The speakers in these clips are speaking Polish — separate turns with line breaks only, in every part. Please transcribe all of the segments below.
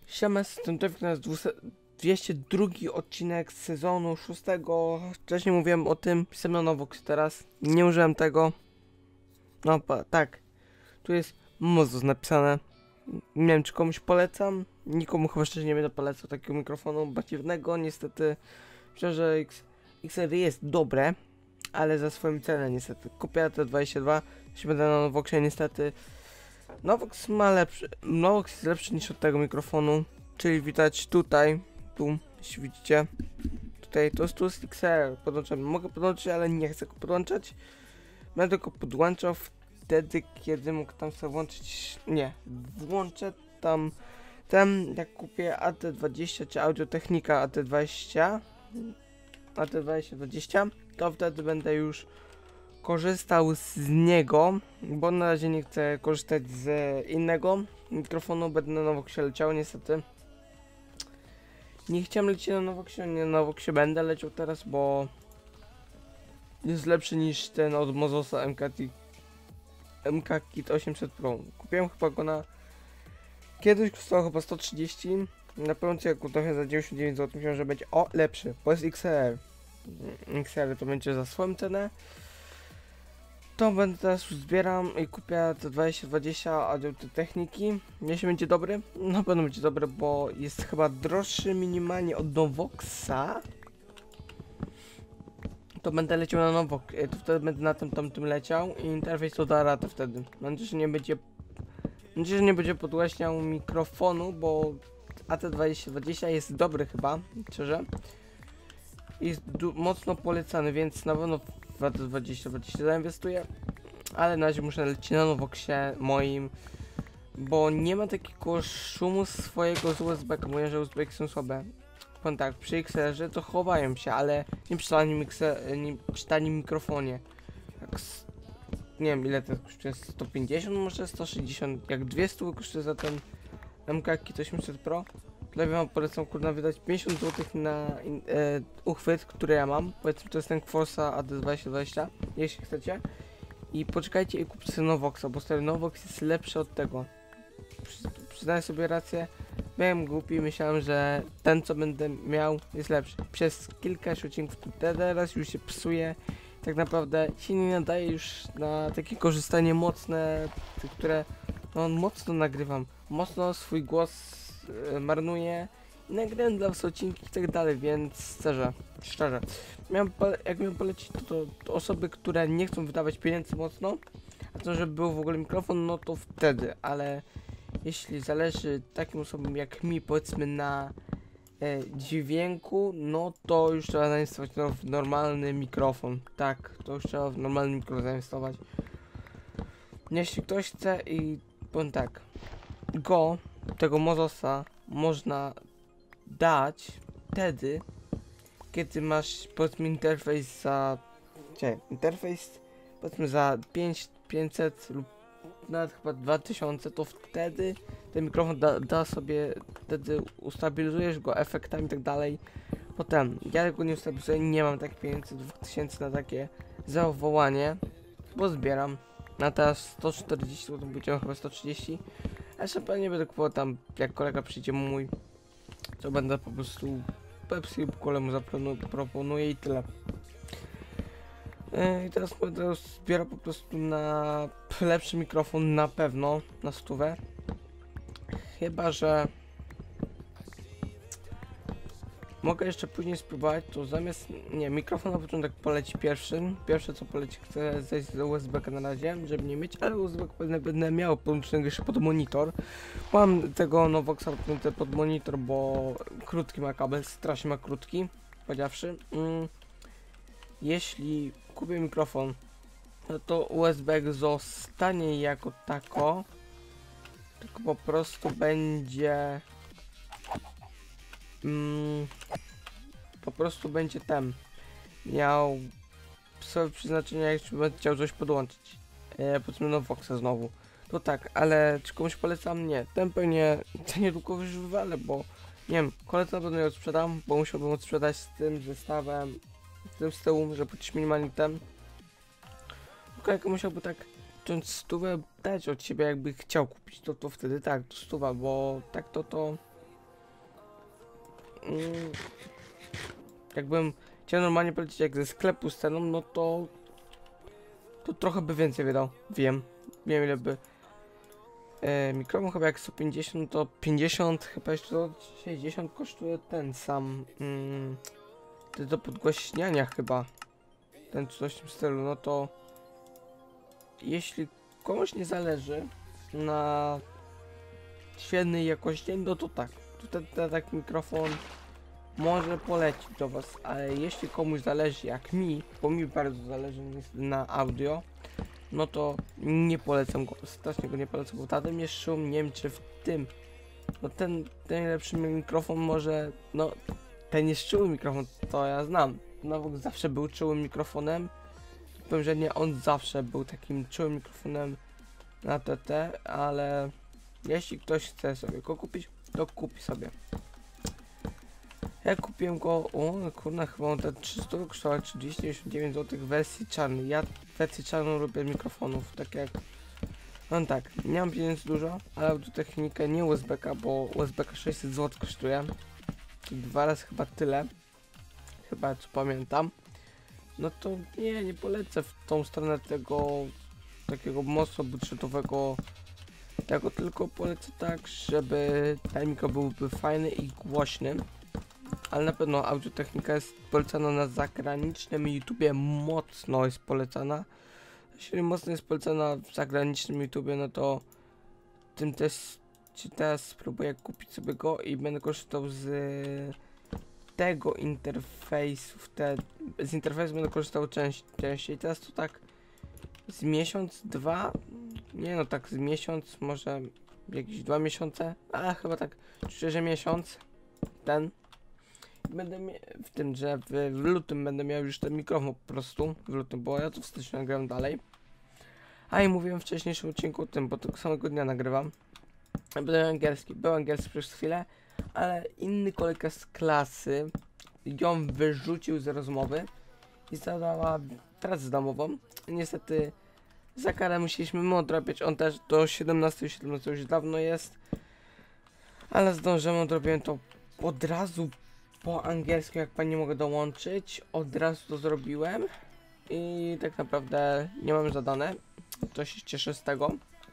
Siema, jestem Tewik, to jest 202 odcinek z sezonu 6. Wcześniej mówiłem o tym, pisałem na Novox teraz. Nie użyłem tego. No tak, tu jest Mozus napisane. Nie wiem, czy komuś polecam. Nikomu chyba szczerze nie będę polecał takiego mikrofonu badziewnego. Niestety, szczerze XR jest dobre, ale za swoją cenę niestety. Kupię te 22, jeśli będę na Novoxie niestety. Novox jest lepszy niż od tego mikrofonu, czyli widać tutaj, tu, jeśli widzicie, tutaj, to jest XR, podłączam, mogę podłączyć, ale nie chcę go podłączać, będę go podłączał wtedy, kiedy mógł tam sobie włączyć, nie, włączę tam, jak kupię AT20 czy Audio-Technica AT20, to wtedy będę już korzystał z niego, bo na razie nie chcę korzystać z innego mikrofonu, będę na Novoxie leciał niestety. Nie chciałem lecieć na Novoxie, nie na Novoxie będę leciał teraz, bo jest lepszy niż ten od Mozosa MK Kit 800 Pro. Kupiłem chyba go kiedyś kosztował chyba 130, na pewno jak trochę za 99 zł, myślałem, że będzie lepszy, bo jest XR. XR to będzie za swoją cenę. To będę teraz już zbieram i kupię te 2020 Audio-Techniki. Jeśli będzie dobry, na pewno będzie dobry, bo jest chyba droższy minimalnie od Novoxa. To będę leciał na Novox, to wtedy będę na tamtym leciał i interfejs to da radę wtedy. Mam nadzieję, że nie będzie podgłaśniał mikrofonu, bo AT2020 jest dobry chyba, szczerze. Jest mocno polecany, więc na pewno w AT2020 zainwestuję. Ale na razie muszę lecieć na Novoxie moim, bo nie ma takiego szumu swojego z USB, mówię, że USB są słabe. Powiem tak, przy XR-ze to chowają się, ale nie przy tanim mikrofonie. Tak, nie wiem ile to kosztuje, 150, może 160, jak 200 kosztuje za ten MK Kit 800 Pro. Dla wam polecam kurna wydać 50 zł na uchwyt, który ja mam. Powiedzmy to jest ten Forza AD2020, jeśli chcecie. I poczekajcie i kupcie sobie Novoxa, bo stary Novox jest lepszy od tego. Przyznaję sobie rację, byłem głupi, myślałem, że ten co będę miał jest lepszy. Przez kilka odcinków teraz już się psuje. Tak naprawdę się nie nadaje już na takie korzystanie mocne, które no mocno nagrywam. Mocno swój głos marnuję. I nagrałem dla was odcinki i tak dalej, więc szczerze. Jak miałem polecić to osoby, które nie chcą wydawać pieniędzy mocno, a to żeby był w ogóle mikrofon, no to wtedy, ale jeśli zależy takim osobom jak mi, powiedzmy na dźwięku, no to już trzeba zainwestować w normalny mikrofon. Tak, to już trzeba w normalny mikrofon zainwestować. Jeśli ktoś chce i powiem tak, tego Mozosa można dać wtedy, kiedy masz powiedzmy interfejs powiedzmy za 500 lub nawet chyba 2000, to wtedy ten mikrofon da sobie, wtedy ustabilizujesz go efektami i tak dalej. Potem ja go nie ustabilizuję, nie mam takich pieniędzy 2000 na takie zawołanie, bo zbieram. Na teraz 140 zł, powiedziałem chyba 130. A jeszcze pewnie będę kupował tam, jak kolega przyjdzie mój, to będę po prostu Pepsi lub Colę mu zaproponuję i tyle. I teraz będę zbierał po prostu na lepszy mikrofon na pewno, na 100. Chyba że mogę jeszcze później spróbować, to zamiast, nie, mikrofon na początek poleci pierwsze co poleci, chcę zejść z USB na razie, żeby nie mieć, ale USB będę miał podłączony jeszcze pod monitor. Mam tego Novoxa podpięte pod monitor, bo krótki ma kabel, strasznie ma krótki, powiedziawszy. Jeśli kupię mikrofon, no to USB zostanie jako tako, tylko po prostu będzie ten miał swoje przeznaczenie, jak będę chciał coś podłączyć, powiedzmy Novoxa znowu, to tak, ale czy komuś polecam? Nie, ten pewnie niedługo już wywalę, bo nie wiem, koledze na pewno ją sprzedam, bo musiałbym odsprzedać z tym zestawem, z tyłu, że płacić minimalnie ten. Kolega musiałby tak wziąć 100 dać od siebie, jakby chciał kupić, to wtedy tak, to 100, bo tak to jakbym chciał normalnie polecieć jak ze sklepu z ceną, no to trochę by więcej wydał. Wiem ile by. Mikrofon chyba jak 150, to 50, chyba jeszcze 60 kosztuje ten sam. Do podgłaśniania chyba. Ten coś w tym stylu, no to jeśli komuś nie zależy na świetnej jakości, no to tak. Tutaj taki mikrofon może polecić do was, ale jeśli komuś zależy jak mi, bo mi bardzo zależy na audio, no to nie polecam go, strasznie go nie polecam, bo tamten jest szum, nie wiem czy w tym, no ten lepszy mikrofon może, no ten jest czuły mikrofon, to ja znam, Nowox zawsze był czułym mikrofonem, powiem, że nie, on zawsze był takim czułym mikrofonem na TT, ale jeśli ktoś chce sobie go kupić, to kupi sobie. Ja kupiłem go, o kurna, chyba on te 300 kosztował 299 zł w wersji czarnej. Ja wersję czarną robię mikrofonów, tak jak... No tak, nie mam pieniędzy dużo, ale autotechnikę, nie USB-ka, bo USB-ka 600 zł kosztuje. 2 razy chyba tyle, chyba co pamiętam. No to nie polecę w tą stronę tego takiego mocno budżetowego tego, tylko polecę tak, żeby ten mikro byłby fajny i głośny. Ale na pewno audiotechnika jest polecana na zagranicznym YouTubie, mocno jest polecana. Jeśli mocno jest polecana w zagranicznym YouTubie, no to tym też teraz spróbuję kupić sobie go i będę korzystał z tego interfejsu, z interfejsu będę korzystał częściej. Teraz to tak z miesiąc, 2, nie no tak z miesiąc, może jakieś 2 miesiące, a chyba tak szczerze miesiąc, ten. Będę w tym, że w lutym będę miał już ten mikrofon po prostu, w lutym, bo ja to w styczniu nagrywam dalej. A i mówiłem w wcześniejszym odcinku o tym, bo tego samego dnia nagrywam. Był angielski przez chwilę, ale inny kolega z klasy ją wyrzucił z rozmowy i zadała pracę domową. Niestety za karę musieliśmy mu odrabiać, on też do 17 już dawno jest, ale zdążyłem, odrobiłem to od razu po angielsku, jak pani mogę dołączyć, od razu to zrobiłem i tak naprawdę nie mam zadane, to się cieszę z tego,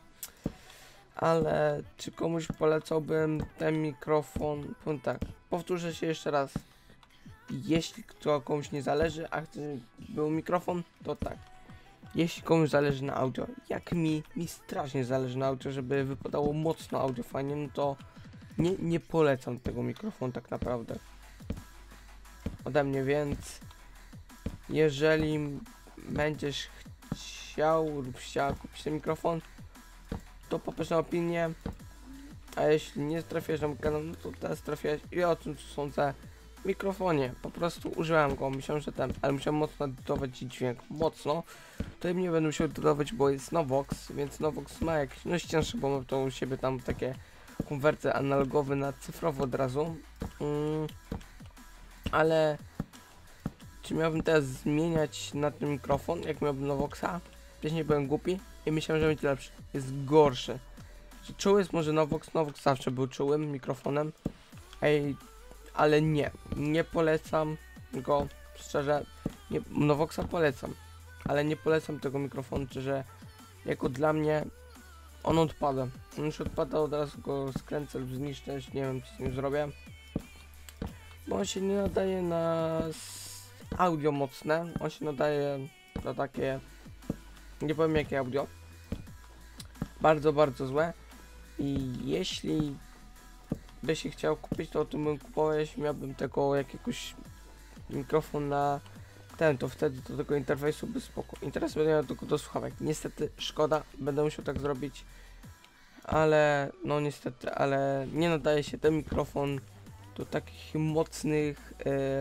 ale czy komuś polecałbym ten mikrofon? Powiem tak, powtórzę się jeszcze raz, jeśli komuś nie zależy, a chce był mikrofon, to tak, jeśli komuś zależy na audio, jak mi strasznie zależy na audio, żeby wypadało mocno audio fajnie, no to nie polecam tego mikrofonu tak naprawdę ode mnie, więc jeżeli będziesz chciał lub chciała kupić ten mikrofon, to poproszę na opinię, a jeśli nie trafiasz na mój kanał, no to teraz trafiasz i o tym co sądzę mikrofonie, po prostu użyłem go, myślałem, że ale musiałem mocno dodawać dźwięk, mocno, tutaj nie będę musiał dodawać, bo jest Nowox, więc Nowox ma jakieś, no cięższe, bo ma to u siebie tam takie konwersje analogowe na cyfrowo od razu, ale czy miałbym teraz zmieniać na ten mikrofon, jak miałbym Nowoxa? Też nie byłem głupi i myślałem, że będzie lepszy. Jest gorszy. Czuły jest może Nowox, Nowox zawsze był czułym mikrofonem, ale nie polecam go, szczerze, Nowoxa polecam, ale nie polecam tego mikrofonu, że jako dla mnie on odpada. On już odpada, od razu go skręcę lub zniszczę, nie wiem co z nim zrobię, bo on się nie nadaje na audio mocne, on się nadaje na takie, nie powiem jakie audio, bardzo złe i jeśli by się chciał kupić, to bym kupował, jeśli miałbym tego jakiegoś mikrofon na ten, to wtedy do tego interfejsu by spoko. Interes będę miał tylko do słuchawek, niestety szkoda, będę musiał tak zrobić, ale no niestety, ale nie nadaje się ten mikrofon do takich mocnych,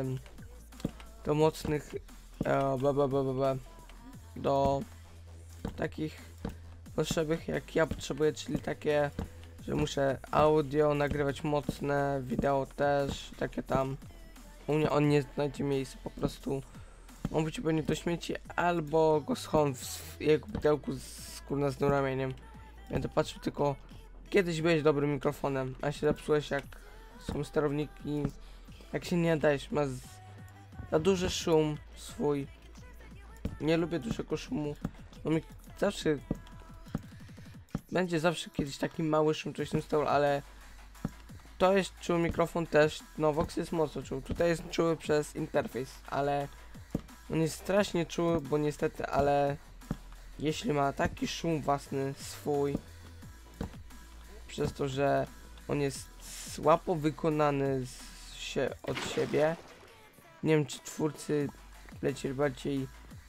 do takich potrzebnych jak ja potrzebuję, czyli takie, że muszę audio nagrywać mocne, wideo też, takie tam. U mnie on nie znajdzie miejsca, po prostu on być pewnie do śmieci, albo go schowam w jego pudełku z skórnym ramieniem. Będę patrzył tylko, kiedyś byłeś dobrym mikrofonem, a się zepsułeś jak są sterowniki Jak się nie dajesz, za duży szum swój. Nie lubię dużego szumu. No mi zawsze... Będzie zawsze kiedyś taki mały szum, coś w tym stylu, ale... To jest czuły mikrofon też, no Vox jest mocno czuły. Tutaj jest czuły przez interfejs, ale... On jest strasznie czuły, bo niestety, ale... Jeśli ma taki szum własny swój... Przez to, że on jest słabo wykonany od siebie. Nie wiem, czy twórcy lecieli bardziej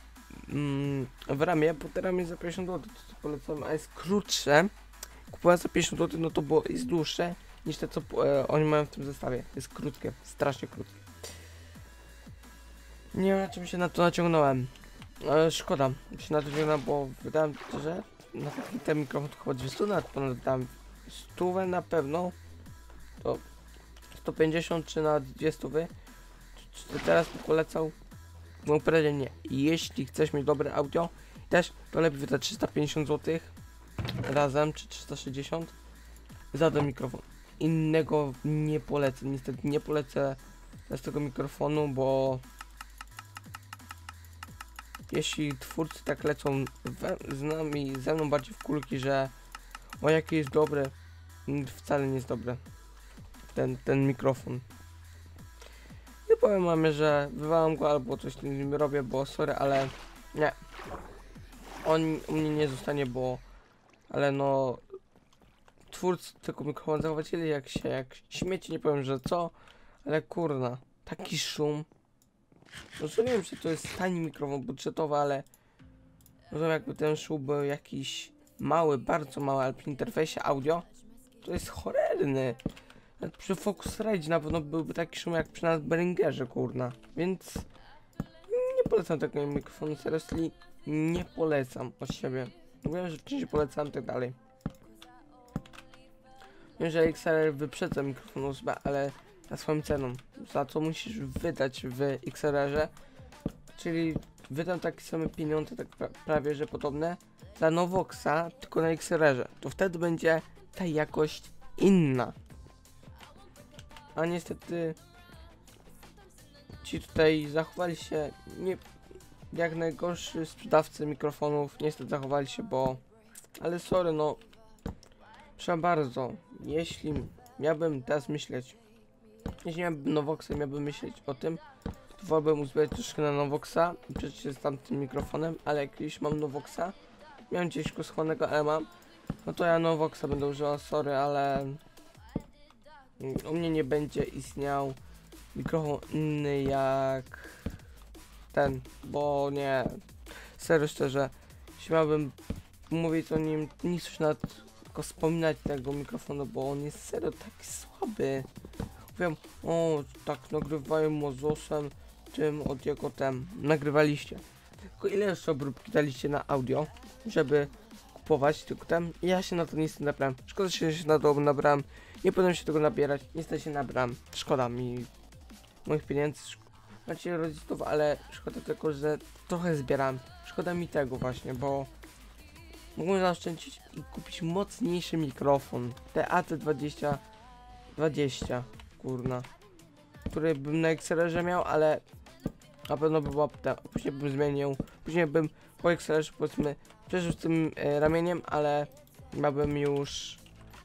w ramię, bo te ramię za 50 zł, to polecam, a jest krótsze. Kupując za 50 zł, no to jest dłuższe niż te, co oni mają w tym zestawie. Jest krótkie, strasznie krótkie. Nie wiem, na czym się na to naciągnąłem. Szkoda, się na to naciągnąłem, bo wydałem, że na taki ten mikrofon to chyba 200 na ponad dałem 100 na pewno. To 150 czy na 200 czy teraz polecał? No pewnie nie. Jeśli chcesz mieć dobre audio, też to lepiej wydać 350 zł razem, czy 360 za ten mikrofon. Innego nie polecę, niestety nie polecę z tego mikrofonu, bo jeśli twórcy tak lecą ze mną bardziej w kulki, że o jaki jest dobry, wcale nie jest dobry ten mikrofon. Nie powiem mamie, że wywalam go albo coś z nim robię, bo sorry, ale nie. On u mnie nie zostanie, bo... Ale no... Twórcy tego mikrofonu zachowali jak śmieci, nie powiem, że co. Ale kurna, taki szum. Rozumiem, że to jest tani mikrofon budżetowy, ale... Rozumiem, jakby ten szum był jakiś mały, bardzo mały, ale przy interfejsie audio to jest cholerny. Przy Focusrite na pewno byłby taki szum jak przy nas Behringerze, kurna. Więc nie polecam tego mikrofonu, seriously nie polecam od siebie. Wiem, że wcześniej polecam tak dalej. Wiem, że XLR wyprzedza mikrofon USB, ale na swoją ceną. Za co musisz wydać w XLR-ze. Czyli wydam takie same pieniądze, tak prawie że podobne, za Novoxa, tylko na XLR-ze. To wtedy będzie ta jakość inna. A niestety ci tutaj zachowali się nie jak najgorszy sprzedawcy mikrofonów, niestety zachowali się, bo... Ale sorry, no... Proszę bardzo, jeśli miałbym teraz myśleć, jeśli miałbym Novoxa, miałbym myśleć o tym, to wolałbym uzbierać troszkę na Novoxa i przejść się z tamtym mikrofonem, ale jak już mam Novoxa, miałem gdzieś go schowanego, ale mam, no to ja Novoxa będę używał, sorry, ale... U mnie nie będzie istniał mikrofon inny jak ten, bo nie, serio szczerze, jeśli miałbym mówić o nim, nie chcę nawet tylko wspominać tego mikrofonu, bo on jest serio taki słaby. Wiem, o tak nagrywają Mozosem, tym od jego tem nagrywaliście. Tylko ile jeszcze obróbki daliście na audio, żeby kupować tylko ten? Ja się na to niestety nabrałem. Szkoda, że się na to nabrałem. Nie powinienem się tego nabierać. Niestety się nabrałem. Szkoda mi moich pieniędzy. Macie rodziców, ale szkoda tylko, że trochę zbieram. Szkoda mi tego właśnie, bo mogłem zaoszczędzić i kupić mocniejszy mikrofon. TAT20 kurna. Który bym na XLR-ze miał, ale na pewno by było później bym zmienił. Później bym po XLR-ze powiedzmy przeżył z tym ramieniem, ale miałbym już,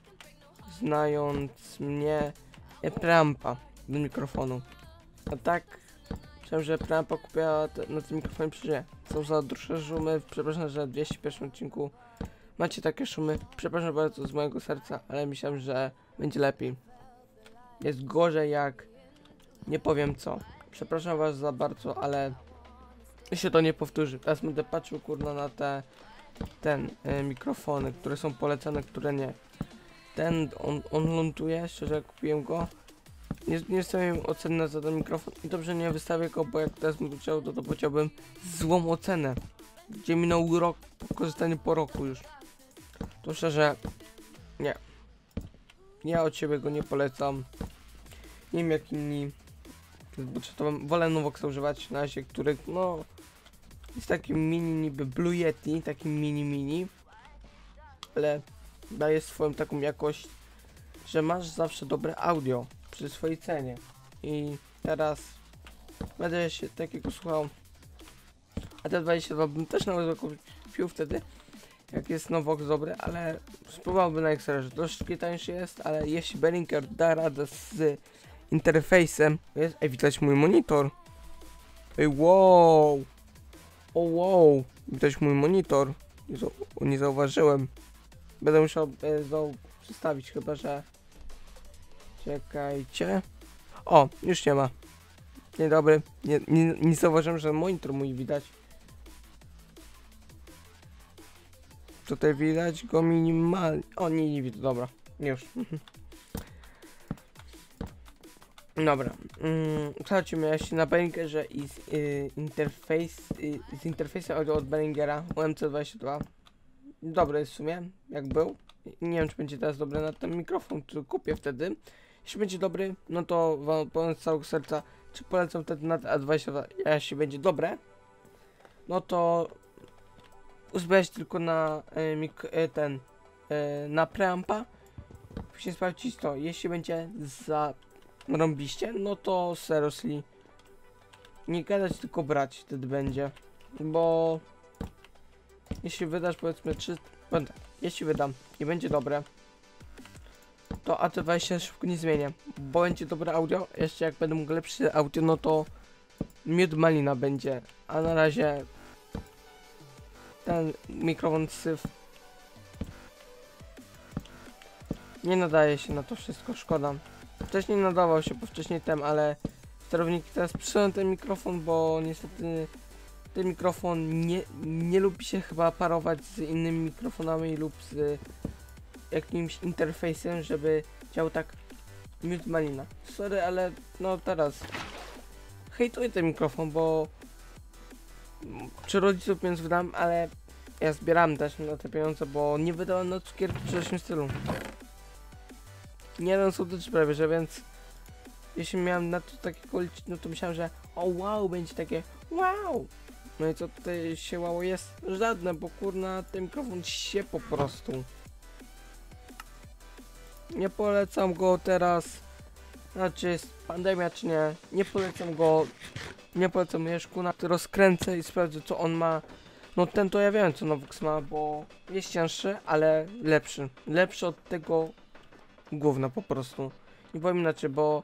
znając mnie, preampa do mikrofonu. A tak, myślałem, że preampa kupiła na tym mikrofonie przeżyje. Są za droższe szumy, przepraszam, że w 201 odcinku macie takie szumy. Przepraszam bardzo z mojego serca, ale myślałem, że będzie lepiej. Jest gorzej jak... nie powiem co. Przepraszam was za bardzo, ale... się to nie powtórzy. Teraz będę patrzył kurna na mikrofony, które są polecane, które nie. Ten, on ląduje, szczerze kupiłem go. Nie stawiam oceny za ten mikrofon i dobrze nie wystawię go, bo jak teraz bym chciał, to powiedziałbym złą ocenę. Gdzie minął rok, korzystanie po roku już. To szczerze, nie. Ja od siebie go nie polecam. Nie wiem jak inni. Wolę Novoxa używać na razie, których no... jest taki mini niby Blue Yeti, taki mini. Ale daje swoją taką jakość, że masz zawsze dobre audio przy swojej cenie. i teraz będę się takiego słuchał. A te 22 bym też nawet kupił wtedy, jak jest Novox dobry, ale spróbowałbym na Xrze, troszeczkę tańszy jest, ale jeśli Behringer da radę z interfejsem, jest, widać mój monitor. Ej, wow! O wow! Widać mój monitor. Nie zauważyłem. Będę musiał przestawić, chyba że... Czekajcie. O, już nie ma. Dzień dobry. Nie zauważyłem, że monitor mój widać. Tutaj widać go minimalnie. O, nie widzę, dobra. Już. Dobra. Przechodzimy jeszcze na Behringerze i z interfejsem audio od Behringera UMC22. Dobry jest w sumie, jak był. Nie wiem, czy będzie teraz dobry na ten mikrofon, który kupię wtedy. Jeśli będzie dobry, no to wam powiem z całego serca, czy polecam wtedy na A22, a jeśli będzie dobre, no to uzbierać tylko na na preampa. Później sprawdzić to, jeśli będzie za rąbiście, no to seriously nie gadać, tylko brać wtedy będzie, bo jeśli wydasz powiedzmy jeśli wydam i będzie dobre, to A20 szybko nie zmienię, bo będzie dobre audio. Jeszcze jak będę mógł lepsze audio, no to miód malina będzie, a na razie ten mikrofon syf nie nadaje się na to wszystko, szkoda. Wcześniej nadawał się, bo wcześniej ale sterowniki teraz przyjąłem ten mikrofon, bo niestety ten mikrofon nie lubi się chyba parować z innymi mikrofonami lub z jakimś interfejsem, żeby działał tak miód malina. Sorry, ale no teraz hejtuję ten mikrofon, bo czy rodziców pieniądze wydam, ale ja zbieram też na te pieniądze, bo nie wydałem na cukierki w przeszłym stylu. Nie dam słodycz prawie, że więc jeśli miałem na to takiego liczyć, no to myślałem, że o wow, będzie takie wow. No i co tutaj się wow jest? Żadne, bo kurna ten mikrofon się po prostu. Nie polecam go teraz. Znaczy jest pandemia czy nie. Nie polecam go. Nie polecam Mieszku, na to rozkręcę i sprawdzę co on ma. No ten to ja wiem co Novox ma, bo jest cięższy, ale lepszy. Lepszy od tego gówna po prostu. Nie powiem inaczej, bo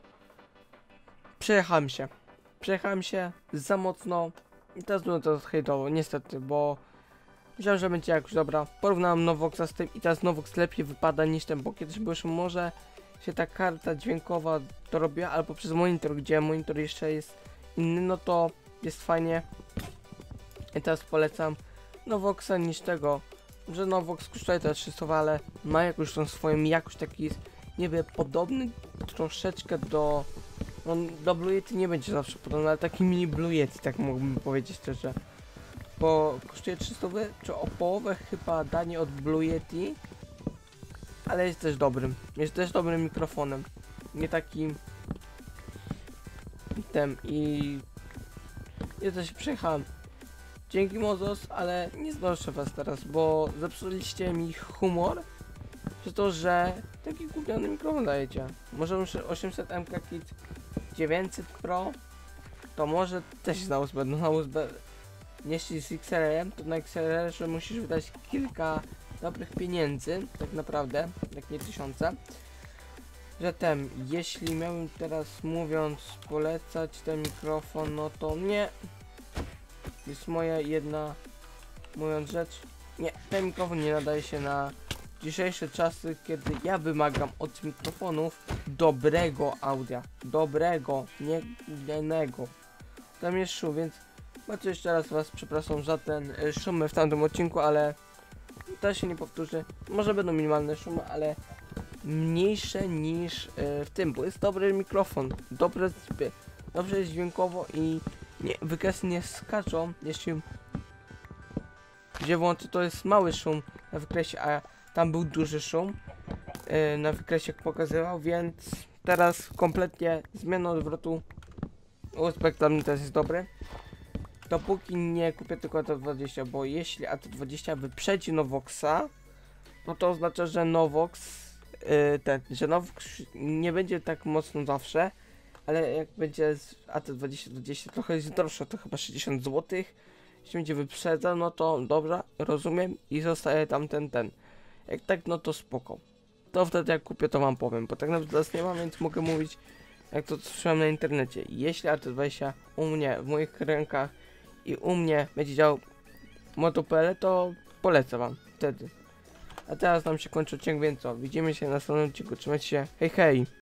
przejechałem się za mocno i teraz będę to hejtował, niestety, bo myślałem, że będzie jakoś dobra. Porównałem Novoxa z tym i teraz Novox lepiej wypada niż ten, bo kiedyś już może się ta karta dźwiękowa dorobiła, albo przez monitor, gdzie monitor jeszcze jest inny, no to jest fajnie. I teraz polecam Novoxa niż tego, że Novox kosztuje te 300, ale ma jakąś tą swoją jakość, taki jest, nie wiem, podobny troszeczkę do... No, do Blue Yeti nie będzie zawsze podobny, ale taki mini Blue Yeti, tak mógłbym powiedzieć szczerze. Bo kosztuje 300, czy o połowę chyba danie od Blue Yeti, ale jest też dobrym. Jest też dobrym mikrofonem. Nie takim... i... Ja też przejechałem. Dzięki Mozos, ale nie znoszę was teraz, bo zepsuliście mi humor przez to, że taki gówniany mikrofon dajecie. Może muszę 800 MK Kit 900 Pro, to może też na USB, no na USB. Jeśli z XLR-em, to na XLR-ze musisz wydać kilka dobrych pieniędzy, tak naprawdę, jak nie tysiące. Zatem, jeśli miałbym teraz mówiąc polecać ten mikrofon, no to nie. Jest moja jedna, mówiąc rzecz, nie, ten mikrofon nie nadaje się na dzisiejsze czasy, kiedy ja wymagam od mikrofonów dobrego audia. Dobrego, nie gównianego. Tam jest szum, więc bardzo jeszcze raz was przepraszam za ten szum w tamtym odcinku, ale to się nie powtórzy. Może będą minimalne szumy, ale mniejsze niż w tym, bo jest dobry mikrofon, dobrze jest dźwiękowo i wykresy nie skaczą, jeśli gdzie włączę, to jest mały szum na wykresie, a tam był duży szum na wykresie, jak pokazywał, więc teraz kompletnie zmiana odwrotu. USB dla mnie teraz jest dobry. Dopóki nie kupię tylko AT20, bo jeśli AT20 wyprzedzi Novoxa, no to oznacza, że Novox nie będzie tak mocno zawsze, ale jak będzie z AT2020 trochę jest droższe, to chyba 60 zł. Jeśli będzie wyprzedza, no to dobrze, rozumiem i zostaje tam ten. Jak tak, no to spoko. To wtedy jak kupię, to wam powiem, bo tak naprawdę teraz nie mam, więc mogę mówić jak to słyszałem na internecie. Jeśli AT20 u mnie, w moich rękach i u mnie będzie działał Moto.pl, to polecę wam wtedy. A teraz nam się kończy odcinek, więc co? Widzimy się na następnym odcinku. Trzymajcie się. Hej, hej!